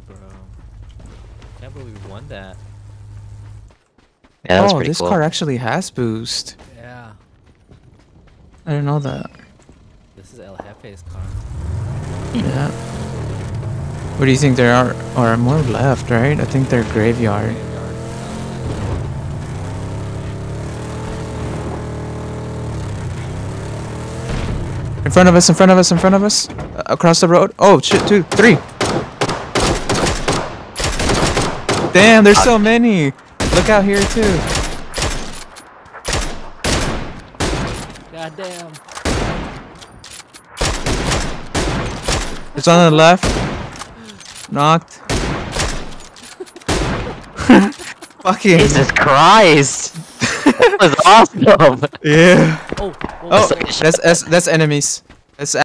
bro. Can't believe we won that. Yeah, that was Oh, pretty this cool. car actually has boost. Yeah. I didn't know that. This is El Jefe's car. Yeah. What do you think there are more left, right? I think they're graveyard. In front of us, in front of us, in front of us. Across the road. Oh, shit, 2, 3. Damn, there's so many. Look out here, too. God damn. It's on the left. Knocked. Fucking. Jesus Christ! That was awesome! Yeah. Oh, Oh, that's enemies. That's